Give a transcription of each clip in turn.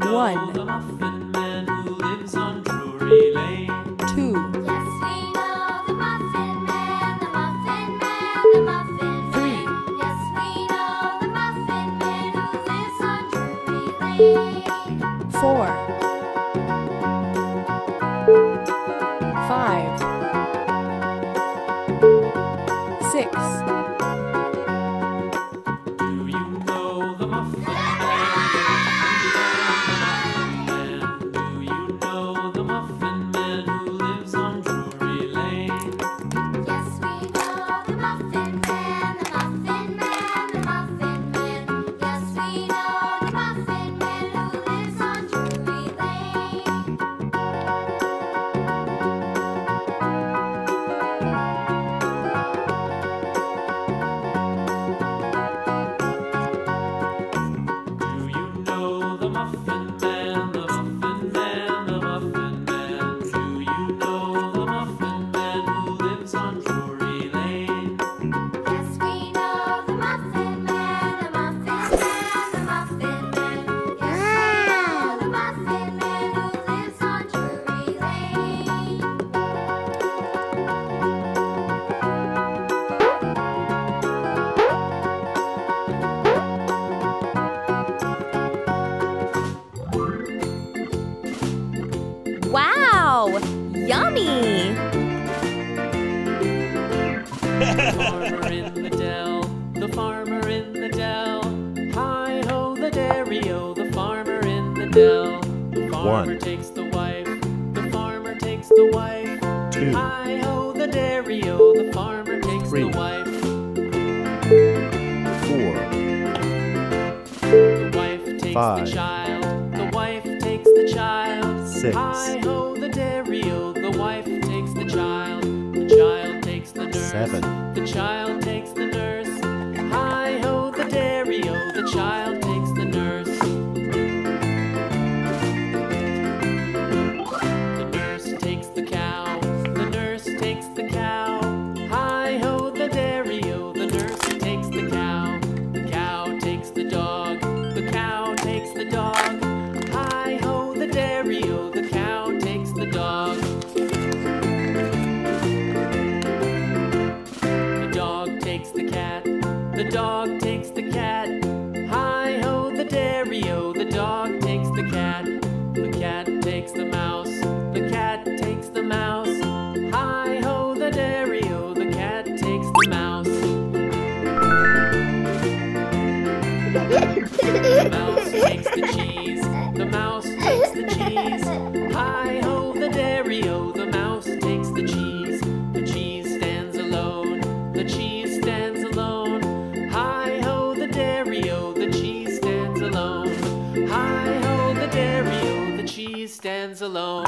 One. The Muffin Man who lives on Drury Lane. 2. Yes, we know the Muffin Man, the Muffin Man, the Muffin 3. Man. Yes, we know the Muffin Man who lives on Drury Lane. 4. 5. 6. Do you know the Muffin Man? Do you know the Muffin Man who lives on Drury Lane? Yes, we know the Muffin Man, the Muffin Man, the Muffin Man. Yes, we know the Muffin Man who lives on Drury Lane. Do you know the Muffin Man, the Muffin Man, the Muffin Man? Do you know the Muffin Man who lives on Drury Lane? Yes, we know the Muffin Man, the Muffin Man, the Muffin Man. Yes, we know the Muffin Man who lives on Drury Lane. Wow! Yummy! The farmer in the dell, the farmer in the dell. Hi-ho, the dairy-o, the farmer in the dell. The farmer 1. takes the wife, the farmer takes the wife. 2. Hi-ho, the dairy-o, the farmer takes 3. the wife. 4. The wife takes 5. the child, the wife takes the child. 6. Hi-ho, the dairy-o, the wife takes the child. The child takes the nurse. 7. The child takes the nurse. Hi-ho, the dairy-o, the child takes the nurse. The nurse takes the cow. The nurse takes the cow. Hi-ho, the dairy-o, the nurse takes the cow. The cow takes the dog. The cow takes the dog. Hi-ho, the dairy-o, the cow takes the dog. The dog takes the cat. The dog takes the cat. Hi-ho, the dairy-o, the dog takes the cat. The cat takes the mouse. The cat takes the mouse. Hi-ho, the dairy-o, the cat takes the mouse. The mouse takes the cheese. The mouse takes the cheese. Hi-ho, the dairy-o, the mouse takes the cheese. The cheese stands alone. The cheese stands alone. Hi-ho, the dairy-o, the cheese stands alone. Hi-ho, the dairy-o, the cheese stands alone.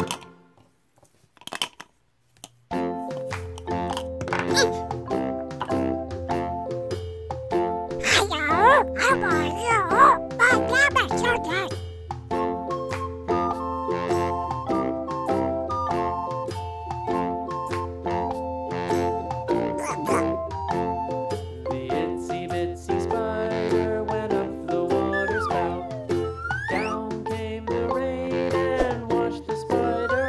The itsy bitsy spider went up the water spout. Down came the rain and washed the spider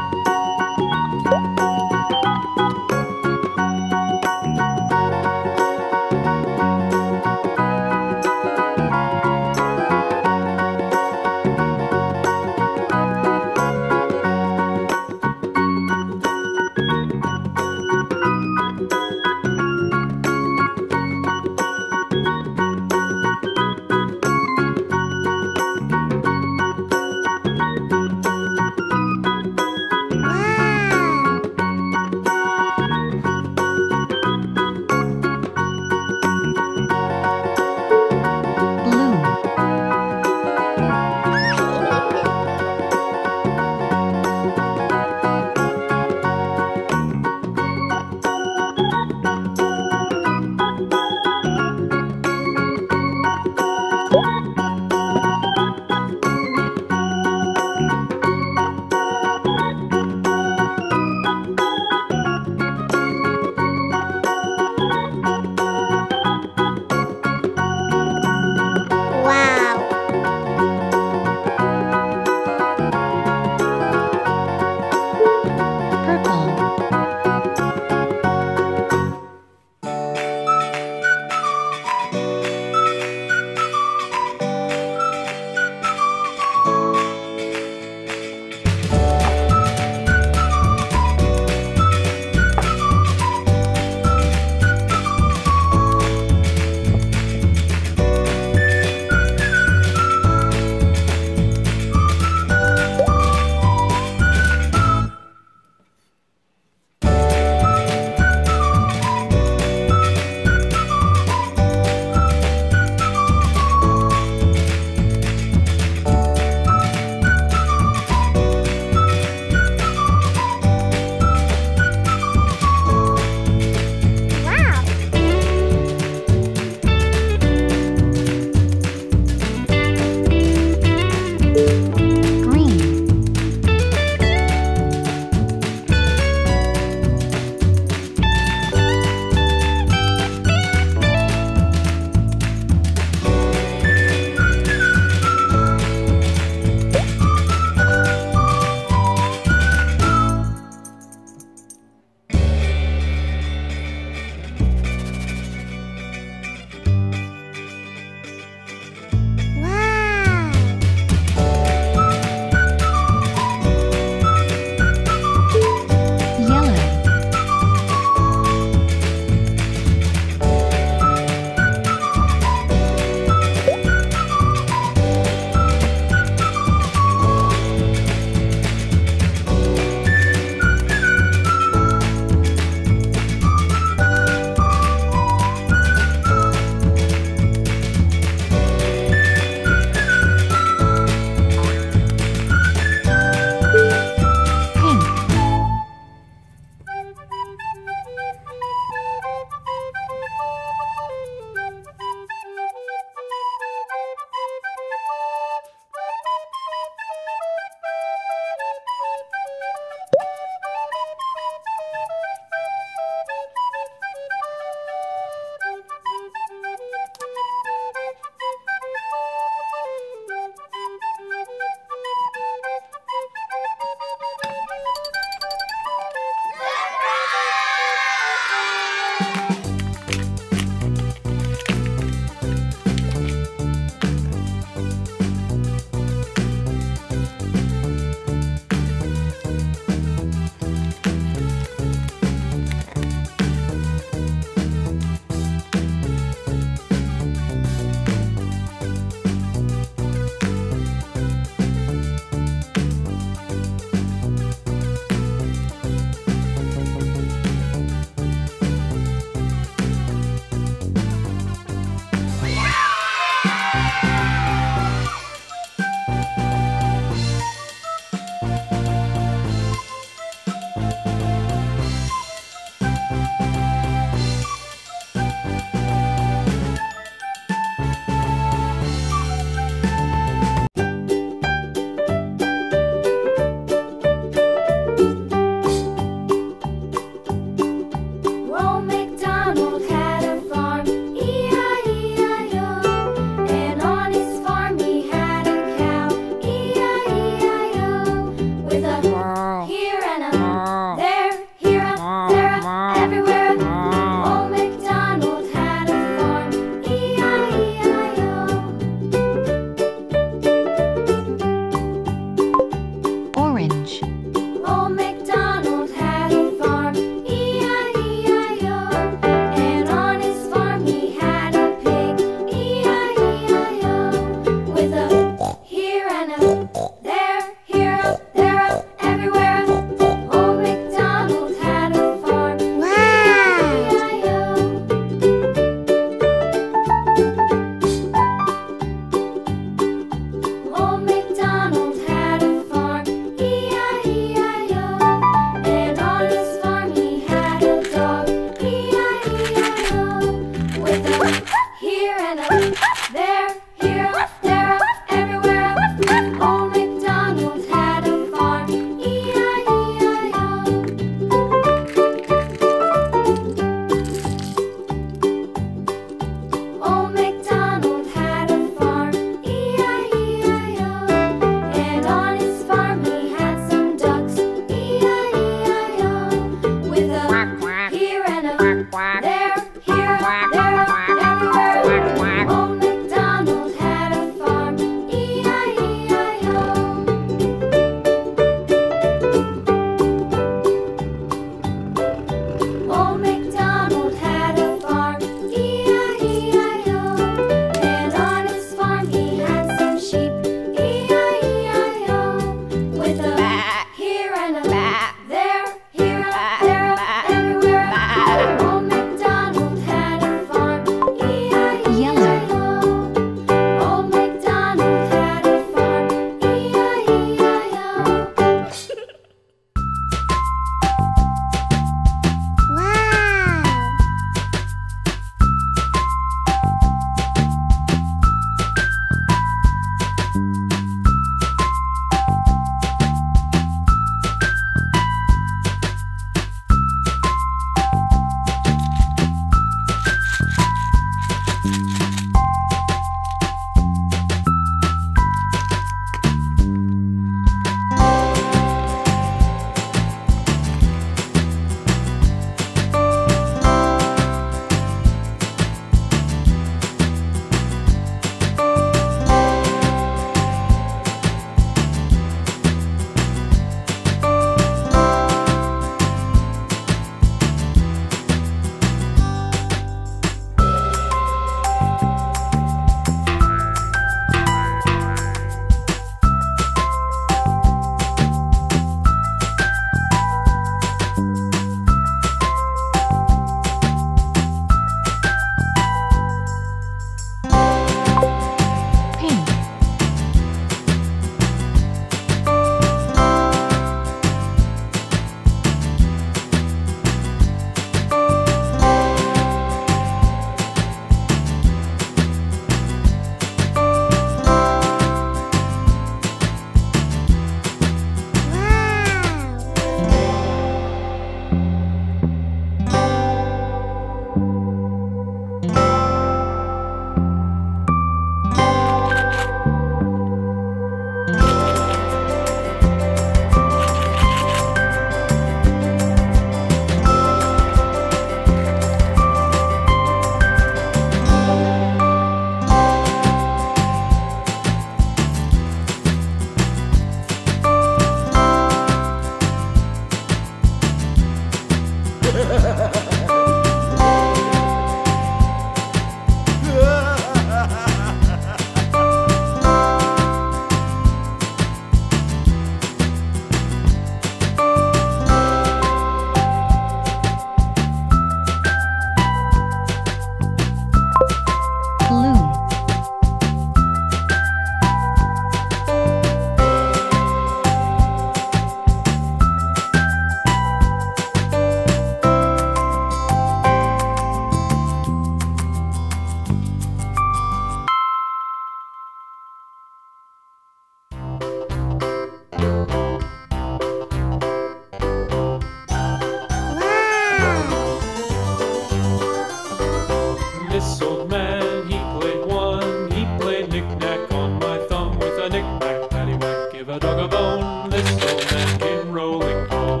dogabone, this old man came rolling home.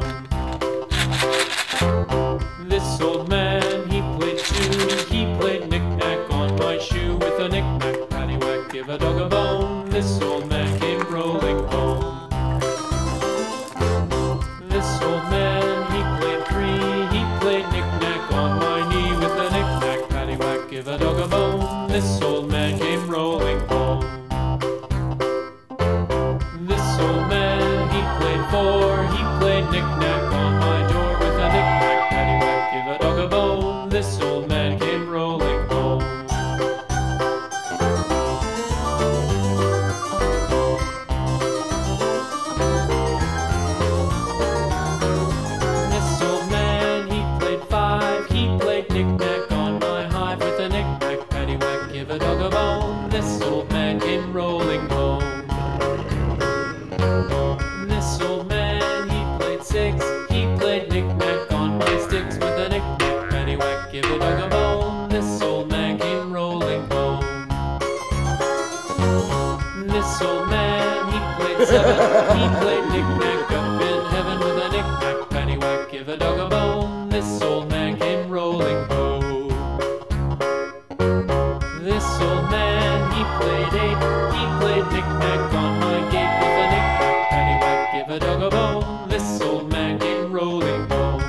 This old man, he played too. He played knick-knack on my shoe. With a knick-knack, paddywhack, give a dog a bone. This old man came rolling home. This old man, he played three. He played knick-knack on my knee. With a knick-knack, paddywhack, give a dog a bone. This old man came rolling home. This old man, he played four. He played knick-knack on my door. With a knick-knack, paddywhack, give a dog a bone. This old man came rolling home. This old man, he played five. He played knick-knack on my hive. With a knick-knack, paddywhack, give a dog a bone. This old man came rolling home. This old man, he played six. He played knick-knack on my sticks. With a knick-knack, paddywhack, give a dog a bone. This old man came rolling home. This old man, he played seven. He played knick-knack up in heaven. With a knick-knack, paddywhack, give a dog a bone. This old man came rolling home. This old man, he played eight. He played knick-knack on my gate. With a knick-knack, paddywhack, give a dog a bone. This old man came rolling home.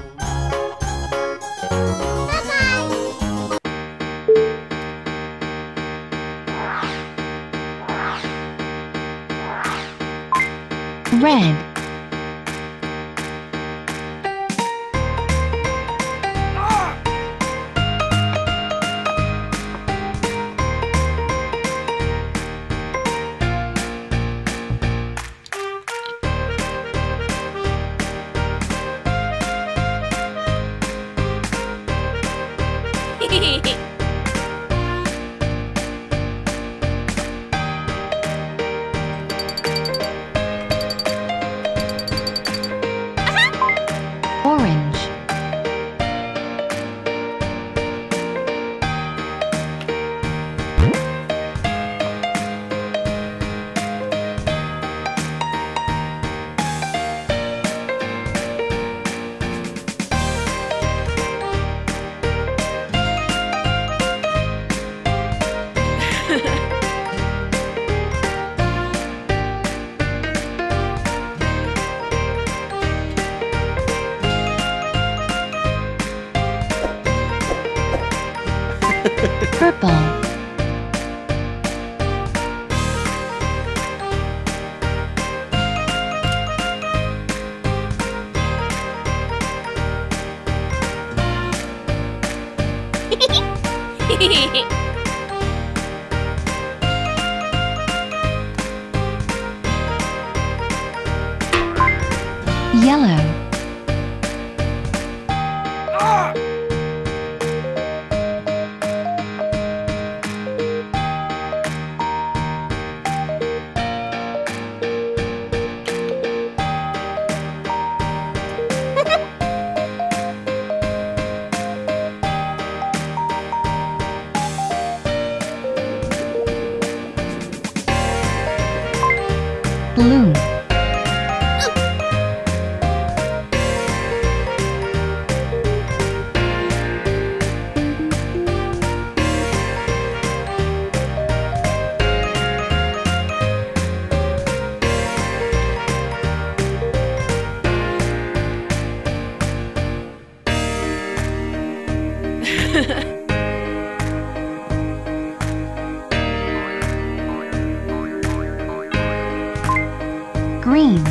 Red. Orange. Purple. Yellow. Blue. Green.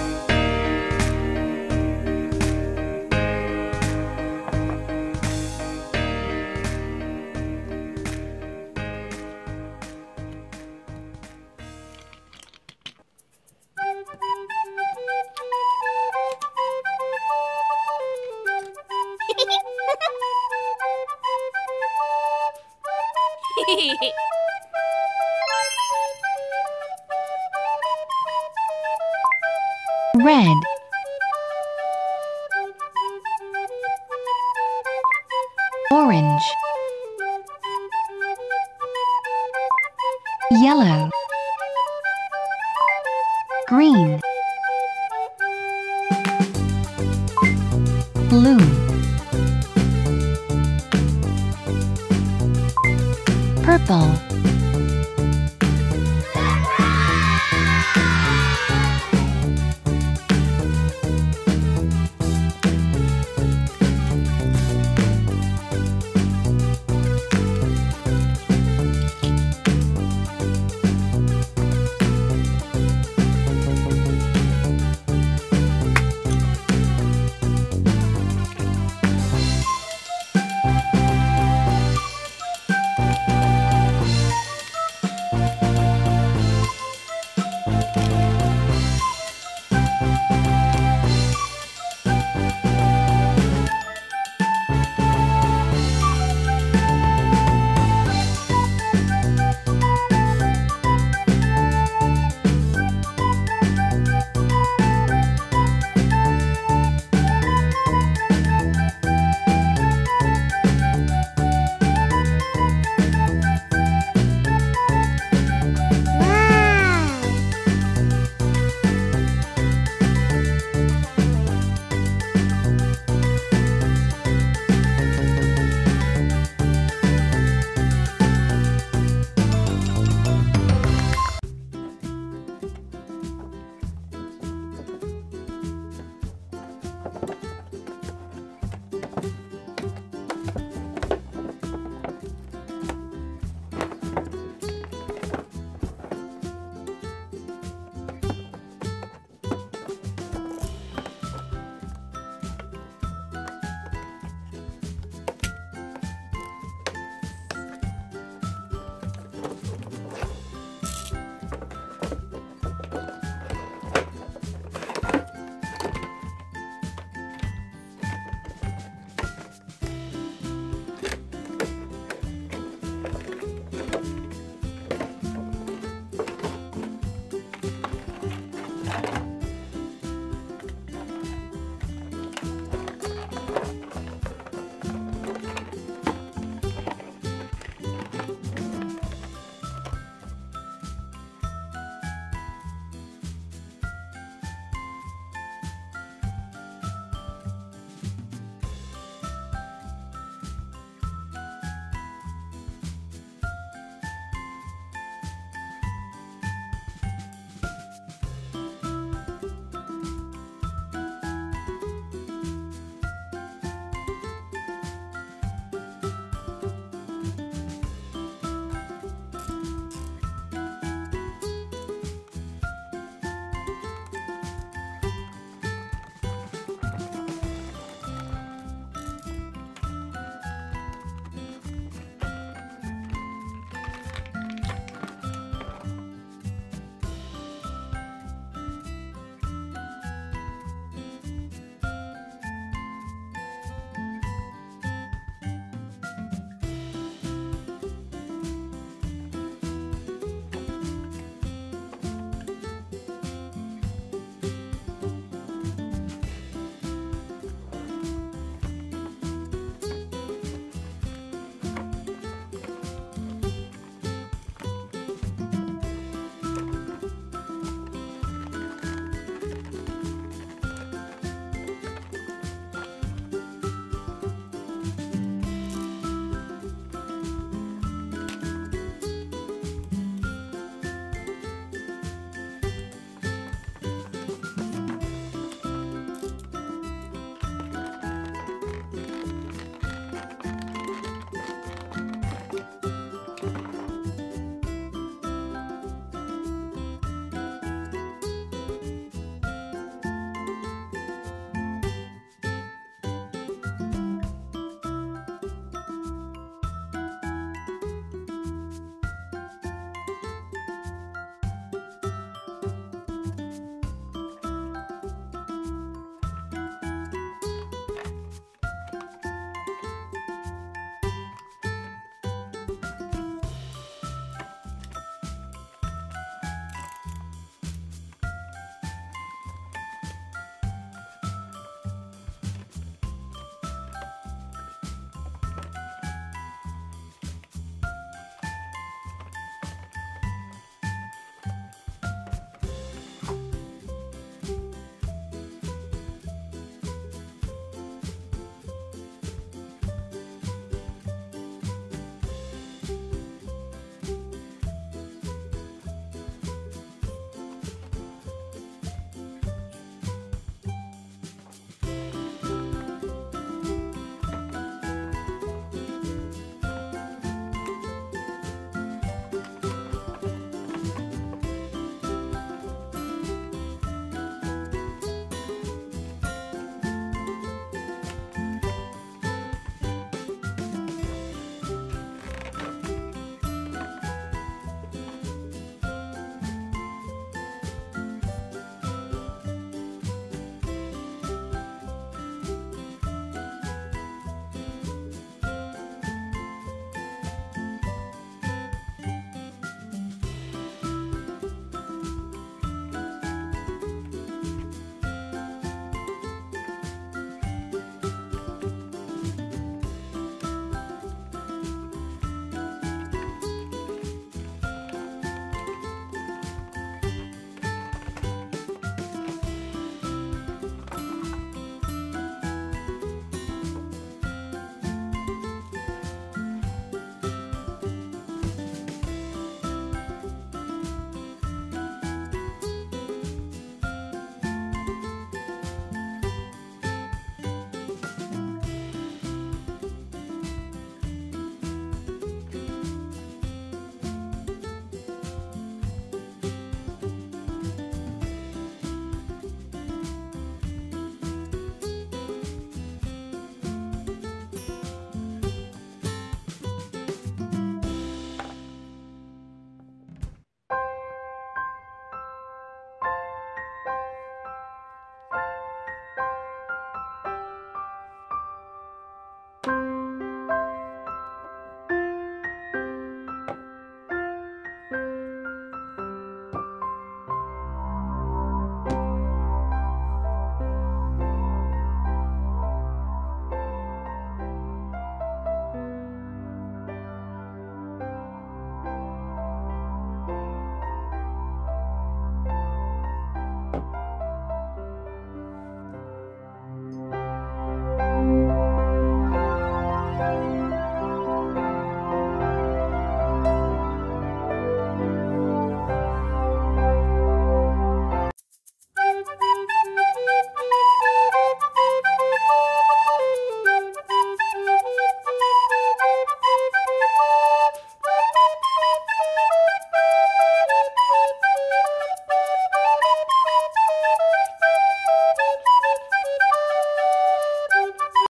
Red. Orange. Yellow. Green. Blue. Purple.